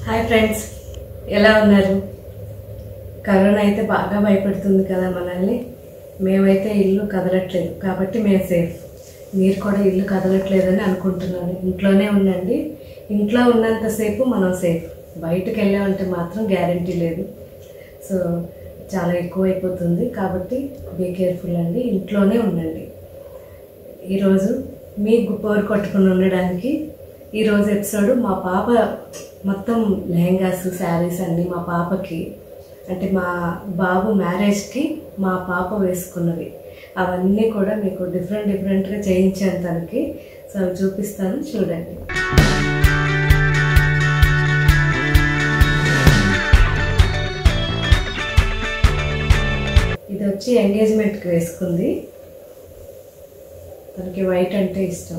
Hi friends, ఎలా ఉన్నారు? Corona అయితే బాగా భయపెడుతుంది కదా మనల్ని. మేమైతే ఇల్లు కదలట్లేదు కాబట్టి మేము సేఫ్. మీరు కూడా ఇల్లు కదలట్లేదని అనుకుంటున్నాను. ఇంట్లోనే ఉండండి. ఇంట్లో ఉన్నంతసేపు మనం సేఫ్. బయటకు వెళ్ళామంటే మాత్రం గ్యారంటీ లేదు. సో చాలా ఎక్కువ అయిపోతుంది కాబట్టి బీ కేర్ఫుల్ అండి. ఇంట్లోనే ఉండండి. ఈరోజు మీకు పోరు కొట్టుకుని ఉండడానికి ఈరోజు ఎపిసోడ్ మా పాప మొత్తం లెహంగాస్ శారీస్ అన్నీ మా పాపకి, అంటే మా బాబు మ్యారేజ్కి మా పాప వేసుకున్నవి అవన్నీ కూడా మీకు డిఫరెంట్గా చేయించాను తనకి. సో అవి చూపిస్తాను, చూడండి. ఇది వచ్చి ఎంగేజ్మెంట్కి వేసుకుంది. తనకి వైట్ అంటే ఇష్టం.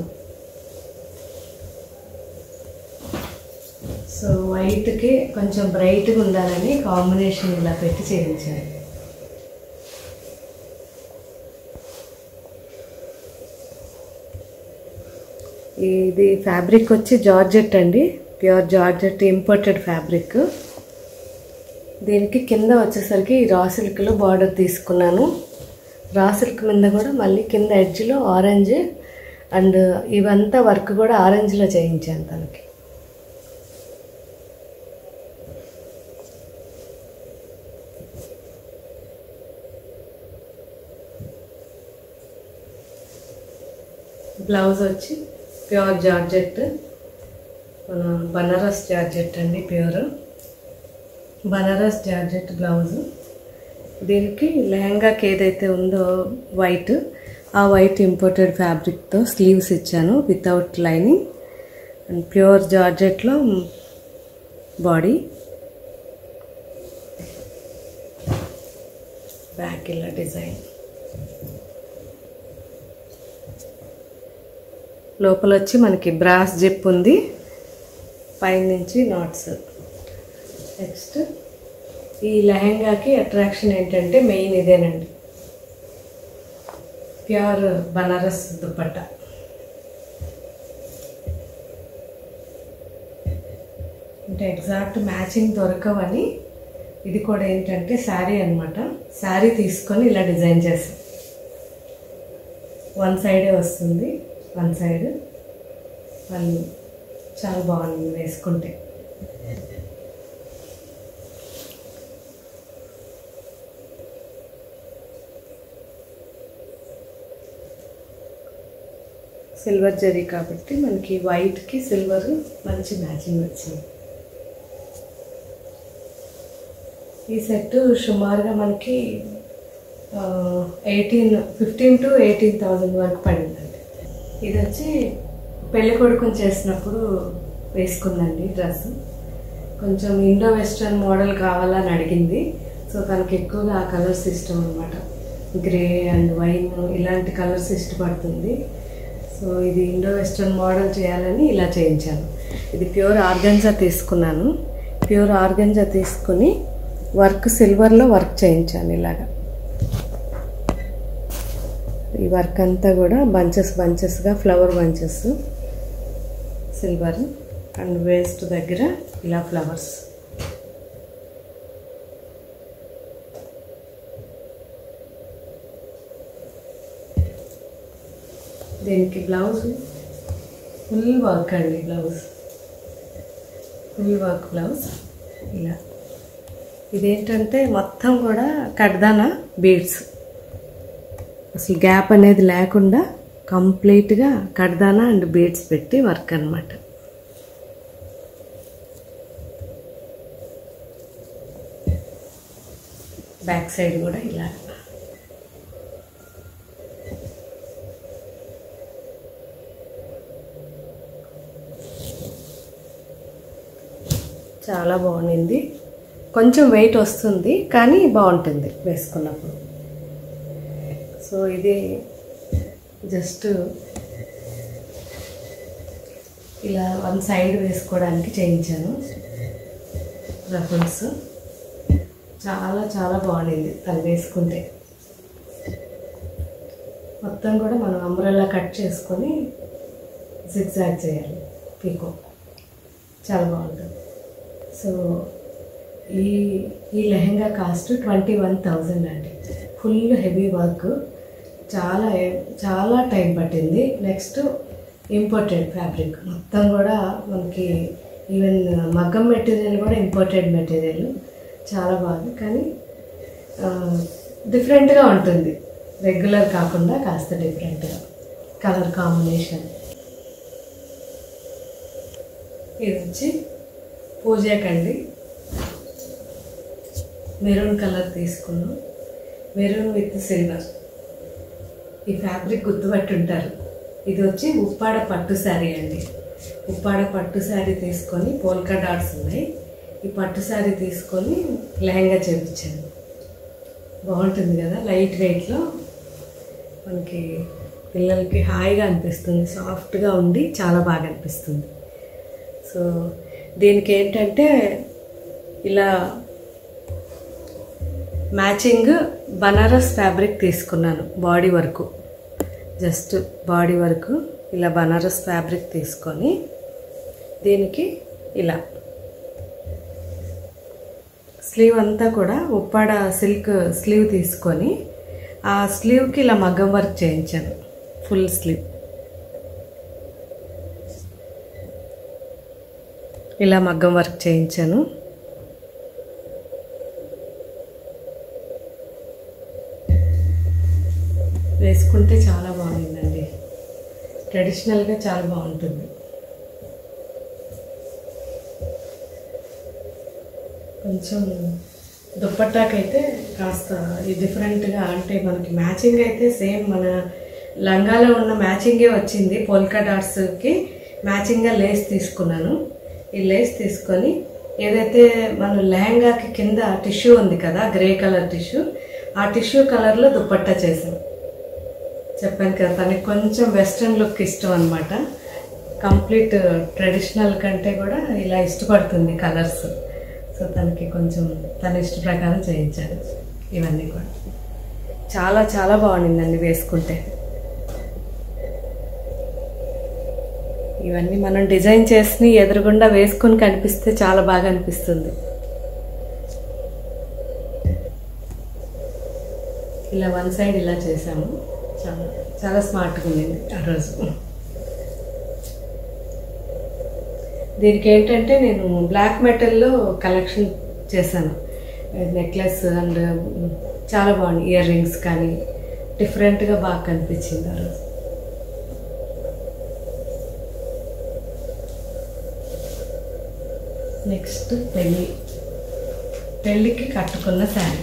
సో వైట్కి కొంచెం బ్రైట్గా ఉండాలని కాంబినేషన్ ఇలా పెట్టి చేయించాను. ఇది ఫ్యాబ్రిక్ వచ్చి జార్జెట్ అండి, ప్యూర్ జార్జెట్ ఇంపోర్టెడ్ ఫ్యాబ్రిక్. దీనికి కింద వచ్చేసరికి రా సిల్క్లో బార్డర్ తీసుకున్నాను. రా సిల్క్ మీద కూడా మళ్ళీ కింద ఎడ్జ్లో ఆరెంజ్ అండ్ ఇవంతా వర్క్ కూడా ఆరెంజ్లో చేయించాను తనకి. బ్లౌజ్ వచ్చి ప్యూర్ జార్జెట్, మన బనారస్ జార్జెట్ అండి, ప్యూర్ బనారస్ జార్జెట్ బ్లౌజు. దీనికి లెహంగాకి ఏదైతే ఉందో వైట్, ఆ వైట్ ఇంపోర్టెడ్ ఫ్యాబ్రిక్తో స్లీవ్స్ ఇచ్చాను వితౌట్ లైనింగ్ అండ్ ప్యూర్ జార్జెట్లో బాడీ. బ్యాక్ ఇలా డిజైన్, లోపల వచ్చి మనకి బ్రాస్ జిప్ ఉంది, పైనుంచి నాట్స్. నెక్స్ట్ ఈ లెహంగాకి అట్రాక్షన్ ఏంటంటే మెయిన్ ఇదేనండి, ప్యూర్ బనారస్ దుపట్టా. అంటే ఎగ్జాక్ట్ మ్యాచింగ్ దొరకవని ఇది కూడా ఏంటంటే శారీ అనమాట. శారీ తీసుకొని ఇలా డిజైన్ చేసాం. వన్ సైడే వస్తుంది, వన్ సైడ్ వాళ్ళు చాలా బాగుంది వేసుకుంటే. సిల్వర్ జరీ కాబట్టి మనకి వైట్కి సిల్వర్ మంచి మ్యాచింగ్ వచ్చింది. ఈ సెట్ సుమారుగా మనకి 15,000 to 18,000 వరకు పడిందండి. ఇది వచ్చి పెళ్లి కొడుకుని చేసినప్పుడు వేసుకుందండి డ్రెస్. కొంచెం ఇండో వెస్ట్రన్ మోడల్ కావాలని అడిగింది. సో తనకి ఎక్కువగా ఆ కలర్స్ ఇష్టం అనమాట. గ్రే అండ్ వైన్ ఇలాంటి కలర్స్ ఇష్టపడుతుంది. సో ఇది ఇండో వెస్ట్రన్ మోడల్ చేయాలని ఇలా చేయించాను. ఇది ప్యూర్ ఆర్గంజా తీసుకున్నాను. ప్యూర్ ఆర్గంజా తీసుకుని వర్క్ సిల్వర్లో వర్క్ చేయించాను ఇలాగా. ఈ వర్క్ అంతా కూడా బంచెస్గా flower bunches, silver and waist దగ్గర ఇలా ఫ్లవర్స్. దీనికి బ్లౌజ్ ఫుల్ వర్క్ అండి, బ్లౌజ్ ఫుల్ వర్క్ బ్లౌజ్ ఇలా. ఇదేంటంటే మొత్తం కూడా కడ్దానా బీడ్స్, అసలు గ్యాప్ అనేది లేకుండా కంప్లీట్గా కడ్దానా అండ్ బీడ్స్ పెట్టి వర్క్ అనమాట. బ్యాక్ సైడ్ కూడా ఇలా. చాలా బాగుంది. కొంచెం వెయిట్ వస్తుంది కానీ బాగుంటుంది వేసుకున్నప్పుడు. సో ఇది జస్ట్ ఇలా వన్ సైడ్ వేసుకోవడానికి చేయించాను రఫల్స్. చాలా బాగుంది తను వేసుకుంటే. మొత్తం కూడా మనం అంబ్రెల్లా కట్ చేసుకొని జిగ్జాగ్ చేయాలి పీకో, చాలా బాగుంటుంది. సో ఈ ఈ లెహెంగా కాస్ట్ 21,000 అండి. ఫుల్ హెవీ వర్క్, చాలా చాలా టైం పట్టింది. నెక్స్ట్ ఇంపోర్టెడ్ ఫ్యాబ్రిక్ మొత్తం కూడా మనకి, ఈవెన్ మగ్గం మెటీరియల్ కూడా ఇంపోర్టెడ్ మెటీరియల్. చాలా బాగుంది, కానీ డిఫరెంట్గా ఉంటుంది, రెగ్యులర్ కాకుండా కాస్త డిఫరెంట్గా. కలర్ కాంబినేషన్ ఇది వచ్చి పూజకండి, మెరూన్ కలర్ తీసుకున్నాం, మెరూన్ విత్ సిల్వర్. ఈ ఫ్యాబ్రిక్ గుర్తుపట్టి ఉంటారు. ఇది వచ్చి ఉప్పాడ పట్టు శారీ అండి. ఉప్పాడ పట్టు శారీ తీసుకొని పోల్కా డాట్స్ ఉన్నాయి. ఈ పట్టు శారీ తీసుకొని లెహంగా చేయించాను. బాగుంటుంది కదా, లైట్ వెయిట్లో మనకి పిల్లలకి హాయిగా అనిపిస్తుంది, సాఫ్ట్గా ఉండి చాలా బాగా అనిపిస్తుంది. సో దీనికి ఏంటంటే ఇలా మ్యాచింగ్ బనారస్ ఫ్యాబ్రిక్ తీసుకున్నాను. బాడీ వరకు, జస్ట్ బాడీ వరకు ఇలా బనారస్ ఫ్యాబ్రిక్ తీసుకొని దీనికి ఇలా స్లీవ్ అంతా కూడా ఉప్పాడ సిల్క్ స్లీవ్ తీసుకొని ఆ స్లీవ్కి ఇలా మగ్గం వర్క్ చేయించాను. ఫుల్ స్లీవ్ ఇలా మగ్గం వర్క్ చేయించాను. వేసుకుంటే చాలా బాగుందండి, ట్రెడిషనల్గా చాలా బాగుంటుంది. కొంచెం దుప్పట్టాకైతే కాస్త డిఫరెంట్గా, అంటే మనకి మ్యాచింగ్ అయితే సేమ్ మన లంగాలో ఉన్న మ్యాచింగే వచ్చింది. పోల్కా డాట్స్కి మ్యాచింగ్గా లేస్ తీసుకున్నాను. ఈ లేస్ తీసుకొని ఏదైతే మన లెహంగాకి కింద టిష్యూ ఉంది కదా, గ్రే కలర్ టిష్యూ, ఆ టిష్యూ కలర్లో దుప్పట్టా చేశాను. చెప్పాను కదా, తనకి కొంచెం వెస్ట్రన్ లుక్ ఇష్టం అనమాట. కంప్లీట్ ట్రెడిషనల్ కంటే కూడా ఇలా ఇష్టపడుతుంది కలర్స్. సో తనకి కొంచెం తన ఇష్ట ప్రకారం చేయించాను. ఇవన్నీ కూడా చాలా చాలా బాగుండిందండి వేసుకుంటే. ఇవన్నీ మనం డిజైన్ చేసి ఎదురుగుండా వేసుకొని కనిపిస్తే చాలా బాగా అనిపిస్తుంది. ఇలా వన్ సైడ్ ఇలా చేసాము, చాలా చాలా స్మార్ట్గా ఉండింది ఆ రోజు. దీనికి ఏంటంటే నేను బ్లాక్ మెటల్లో కలెక్షన్ చేశాను. నెక్లెస్ అండ్ చాలా బాగుంది, ఇయర్ రింగ్స్ కానీ డిఫరెంట్గా బాగా కనిపించింది ఆ రోజు. నెక్స్ట్ పెళ్ళికి కట్టుకున్న శారీ.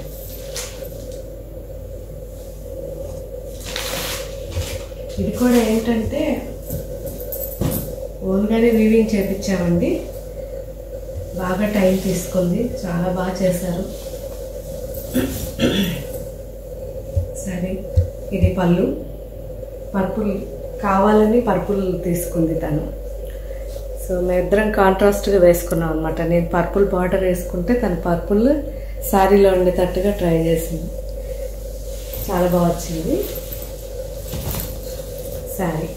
ఇది కూడా ఏంటంటే ఓన్గానే వీవింగ్ చేయించామండి. బాగా టైం తీసుకుంది, చాలా బాగా చేశారు. సరే, ఇది పళ్ళు. పర్పుల్ కావాలని పర్పుల్ తీసుకుంది తను. సో మేమిద్దరం కాంట్రాస్ట్గా వేసుకున్నాం అనమాట. నేను పర్పుల్ బార్డర్ వేసుకుంటే తను పర్పుల్ శారీలో ఉండేటట్టుగా ట్రై చేసింది. చాలా బాగా వచ్చింది శారీ.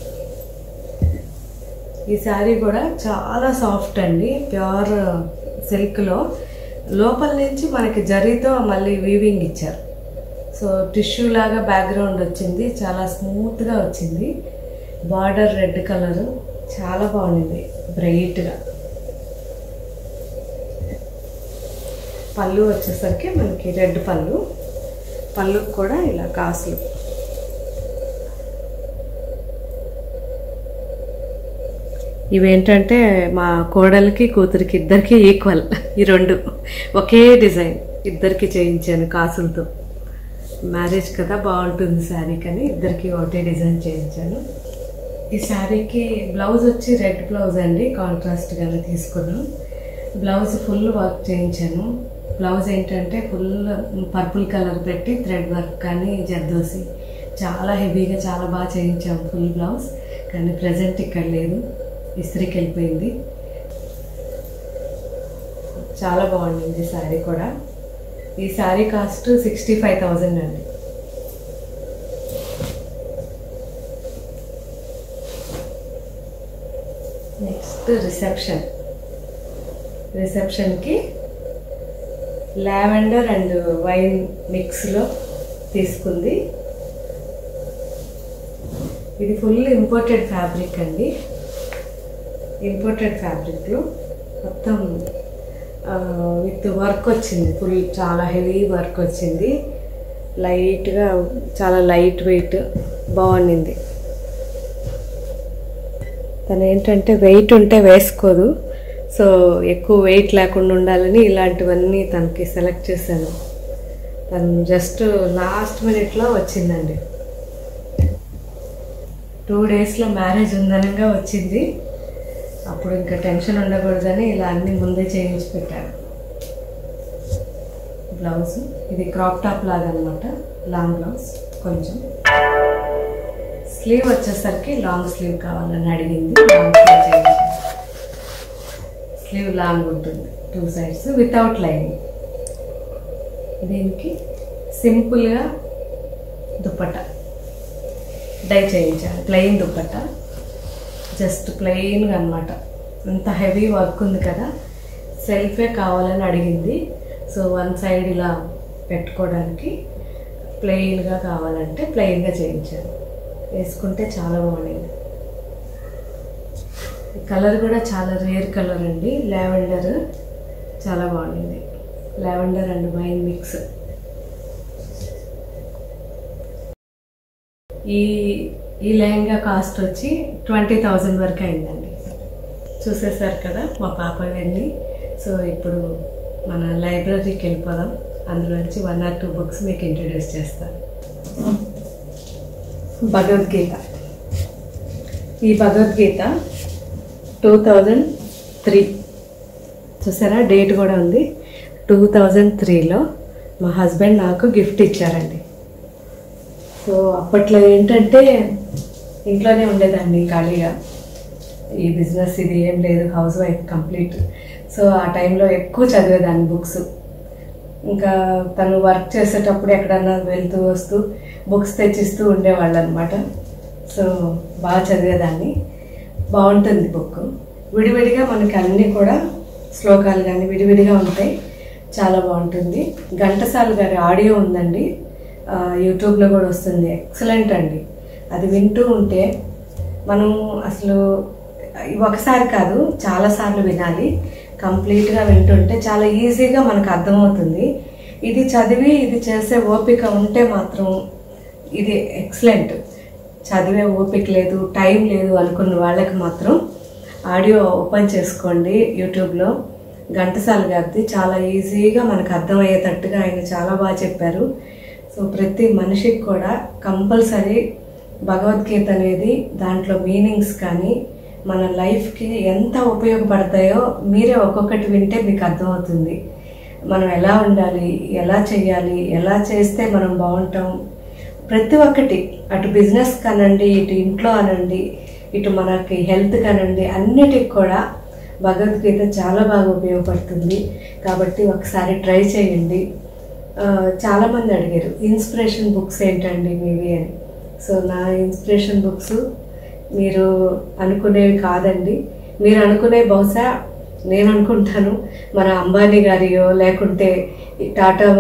ఈ శారీ కూడా చాలా సాఫ్ట్ అండి, ప్యూర్ సిల్క్లో. లోపల నుంచి మనకి జరీతో మళ్ళీ వీవింగ్ ఇచ్చారు. సో టిష్యూ లాగా బ్యాక్గ్రౌండ్ వచ్చింది, చాలా స్మూత్గా వచ్చింది. బార్డర్ రెడ్ కలరు చాలా బాగుంది, బ్రైట్గా. పళ్ళు వచ్చేసరికి మనకి రెడ్ పళ్ళు కూడా ఇలా కాసులు. ఇవేంటంటే మా కోడలికి కూతురికి ఇద్దరికి ఈక్వల్. ఈ రెండు ఒకే డిజైన్ ఇద్దరికి చేయించాను కాసులతో. మ్యారేజ్ కదా, బాగుంటుంది శారీ కానీ ఇద్దరికి ఒకటే డిజైన్ చేయించాను. ఈ శారీకి బ్లౌజ్ వచ్చి రెడ్ బ్లౌజ్ అండి, కాంట్రాస్ట్గానే తీసుకున్నాను. బ్లౌజ్ ఫుల్ వర్క్ చేయించాను. బ్లౌజ్ ఏంటంటే ఫుల్ పర్పుల్ కలర్ పెట్టి థ్రెడ్ వర్క్ కానీ జర్దోసి చాలా హెవీగా చాలా బాగా చేయించాము ఫుల్ బ్లౌజ్. కానీ ప్రజెంట్ ఇక్కడ లేదు, ఇస్త్రీకి వెళ్ళిపోయింది. చాలా బాగుంది శారీ కూడా. ఈ శారీ కాస్ట్ 65,000 అండి. నెక్స్ట్ రిసెప్షన్కి లావెండర్ అండ్ వైన్ మిక్స్లో తీసుకుంది. ఇది ఫుల్ ఇంపోర్టెడ్ ఫ్యాబ్రిక్ అండి. ఇంపోర్టెడ్ ఫ్యాబ్రిక్లో మొత్తం విత్ వర్క్ వచ్చింది, ఫుల్ చాలా హెవీ వర్క్ వచ్చింది. లైట్గా చాలా లైట్ వెయిట్ బాగుంది. తను ఏంటంటే వెయిట్ ఉంటే వేసుకోదు, సో ఎక్కువ వెయిట్ లేకుండా ఉండాలని ఇలాంటివన్నీ తనకి సెలెక్ట్ చేశాను. తను జస్ట్ లాస్ట్ మినిట్లో వచ్చిందండి. 2 డేస్లో మ్యారేజ్ ఉందనగా వచ్చింది. అప్పుడు ఇంకా టెన్షన్ ఉండకూడదని ఇలా అన్నీ ముందే చేయించి పెట్టాను. బ్లౌజ్ ఇది క్రాప్ టాప్ లాగా అనమాట, లాంగ్ బ్లౌజ్. కొంచెం స్లీవ్ వచ్చేసరికి లాంగ్ స్లీవ్ కావాలని అడిగింది. లాంగ్ స్లీవ్ చేయించాను. స్లీవ్ లాంగ్ ఉంటుంది 2 సైడ్స్ వితౌట్ లైనింగ్. దీనికి సింపుల్గా దుపట్టా డై చేయించాను. ప్లెయిన్ దుపట్టా, జస్ట్ ప్లెయిన్గా అనమాట. అంత హెవీ వర్క్ ఉంది కదా, సెల్ఫే కావాలని అడిగింది. సో 1 సైడ్ ఇలా పెట్టుకోవడానికి ప్లెయిన్గా కావాలంటే ప్లెయిన్గా చేయించాను. వేసుకుంటే చాలా బాగుంది. కలర్ కూడా చాలా రేర్ కలర్ అండి, లావెండర్. చాలా బాగుంది. Lavender and wine mix. ఈ లెహంగా కాస్ట్ వచ్చి 20,000 వరకు అయిందండి. చూసేసారు కదా మా పాప వెళ్ళి. సో ఇప్పుడు మన లైబ్రరీకి వెళ్ళిపోదాం. అందులోంచి 1 or 2 బుక్స్ మీకు ఇంట్రడ్యూస్ చేస్తాను. భగవద్గీత. ఈ భగవద్గీత 2003 చూసారా, డేట్ కూడా ఉంది. 2003లో మా హస్బెండ్ నాకు గిఫ్ట్ ఇచ్చారండి. సో అప్పట్లో ఏంటంటే ఇంట్లోనే ఉండేదాన్ని ఖాళీగా, ఈ బిజినెస్ ఇది ఏం లేదు, హౌస్ వైఫ్ కంప్లీట్. సో ఆ టైంలో ఎక్కువ చదివేదాన్ని బుక్స్. ఇంకా తను వర్క్ చేసేటప్పుడు ఎక్కడన్నా వెళ్తూ వస్తూ బుక్స్ తెచ్చిస్తూ ఉండేవాళ్ళు అనమాట. సో బాగా చదివేదాన్ని. బాగుంటుంది బుక్. విడివిడిగా మనకి అన్నీ కూడా శ్లోకాలు కానీ విడివిడిగా ఉంటాయి. చాలా బాగుంటుంది. ఘంటసాల గారి ఆడియో ఉందండి, యూట్యూబ్లో కూడా వస్తుంది. ఎక్సలెంట్ అండి. అది వింటూ ఉంటే మనం అసలు ఒకసారి కాదు చాలాసార్లు వినాలి. కంప్లీట్గా వింటుంటే చాలా ఈజీగా మనకు అర్థమవుతుంది. ఇది చదివి ఇది చేసే ఓపిక ఉంటే మాత్రం ఇది ఎక్సలెంట్. చదివే ఓపిక లేదు, టైం లేదు అనుకున్న వాళ్ళకి మాత్రం ఆడియో ఓపెన్ చేసుకోండి యూట్యూబ్లో. ఘంటసాల గారిది చాలా ఈజీగా మనకు అర్థమయ్యేటట్టుగా ఆయన చాలా బాగా చెప్పారు. సో ప్రతి మనిషికి కూడా కంపల్సరీ భగవద్గీత అనేది దాంట్లో మీనింగ్స్ కానీ మన లైఫ్కి ఎంత ఉపయోగపడతాయో మీరే ఒక్కొక్కటి వింటే మీకు అర్థమవుతుంది. మనం ఎలా ఉండాలి, ఎలా చేయాలి, ఎలా చేస్తే మనం బాగుంటాం, ప్రతి ఒక్కటి అటు బిజినెస్ కానండి, ఇటు ఇంట్లో అనండి, ఇటు మనకి హెల్త్ కానండి, అన్నిటికి కూడా భగవద్గీత చాలా బాగా ఉపయోగపడుతుంది. కాబట్టి ఒకసారి ట్రై చేయండి. చాలామంది అడిగారు ఇన్స్పిరేషన్ బుక్స్ ఏంటండి మీవి అని. సో నా ఇన్స్పిరేషన్ బుక్స్ మీరు అనుకునేవి కాదండి. మీరు అనుకునే బహుశా నేను అనుకుంటాను మన అంబానీ గారియో లేకుంటే టాటా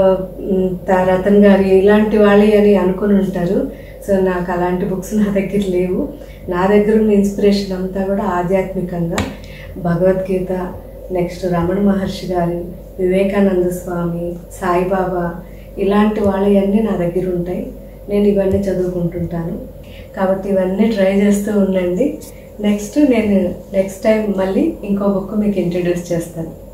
రతన్ గారి ఇలాంటి వాళ్ళి అని అనుకుని ఉంటారు. సో నాకు అలాంటి బుక్స్ నా దగ్గర లేవు. నా దగ్గర ఉన్న ఇన్స్పిరేషన్ అంతా కూడా ఆధ్యాత్మికంగా భగవద్గీత, నెక్స్ట్ రమణ మహర్షి గారు, వివేకానంద స్వామి, సాయిబాబా, ఇలాంటి వాళ్ళవన్నీ నా దగ్గర ఉంటాయి. నేను ఇవన్నీ చదువుకుంటుంటాను. కాబట్టి ఇవన్నీ ట్రై చేస్తూ ఉండండి. నెక్స్ట్ టైం మళ్ళీ ఇంకో బుక్ మీకు ఇంట్రడ్యూస్ చేస్తాను.